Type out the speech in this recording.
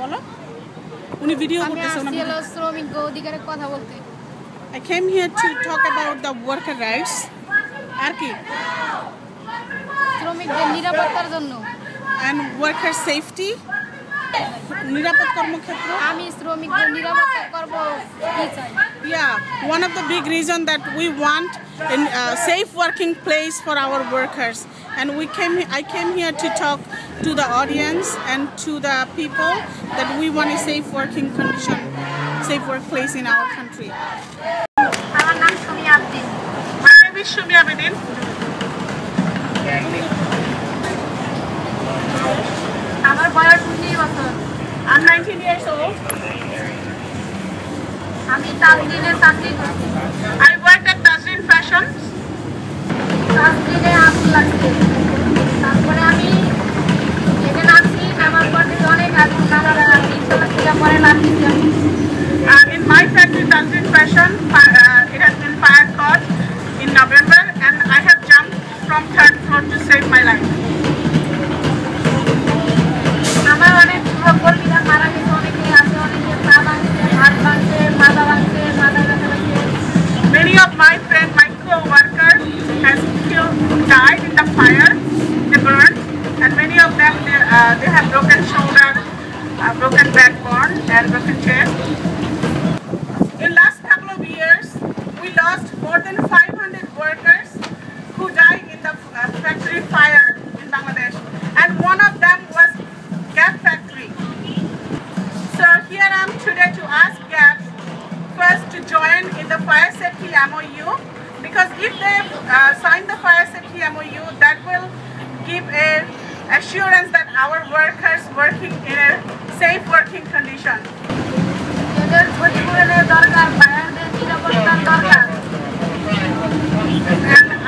বলো উনি ভিডিও করতেছে আমি আসলে শ্রমিক অধিকারের কথা বলতে I came here to talk about the worker rights আর কি শ্রমিকদের নিরাপত্তার জন্য and worker safety নিরাপদ কর্মক্ষেত্র আমি শ্রমিকদের নিরাপত্তা করব কি চাই Yeah, one of the big reason that we want a safe working place for our workers, and I came here to talk to the audience and to the people that we want a safe working condition, safe workplace in our country. আমার নাম Sumiya Abdin My name is Shumi Abedin. আমার বয়স 19 বছর I'm 19 years old. আমি তাজদিনে চাকরি করি I work at Tazrin Fashions. তাজদিনে আগুন লাগছে তারপরে আমি এখানে আসি আমার পরে অনেক আগুন লাগার ইচ্ছা ছিল পরে লাগছে In my factory, Tazrin Fashion, it has been fire caught in November, and I have jumped from 3rd floor to save my life. আমার অনেক কর্মীরা মারা গেছে অনেকে আছে অনেকে পা ভাঙছে হাত ভাঙছে মাথা ভাঙছে মাথা ব্যথা লাগছে Many of my friends, my co-workers, has died in the fire. They burned, and many of them they have broken shoulder, broken backbone, and broken chest. In last couple of years, we lost more than 500 workers who died in the factory fire in Bangladesh, and one of them was Gap factory. So here I am today to ask Gap first to join in the fire safety MOU, because if they sign the fire safety MOU, that will give a assurance that our workers working in a safe working condition. এদের ক্ষতিপূরণের দরকার ফায়ারদের নিরাপত্তার দরকার And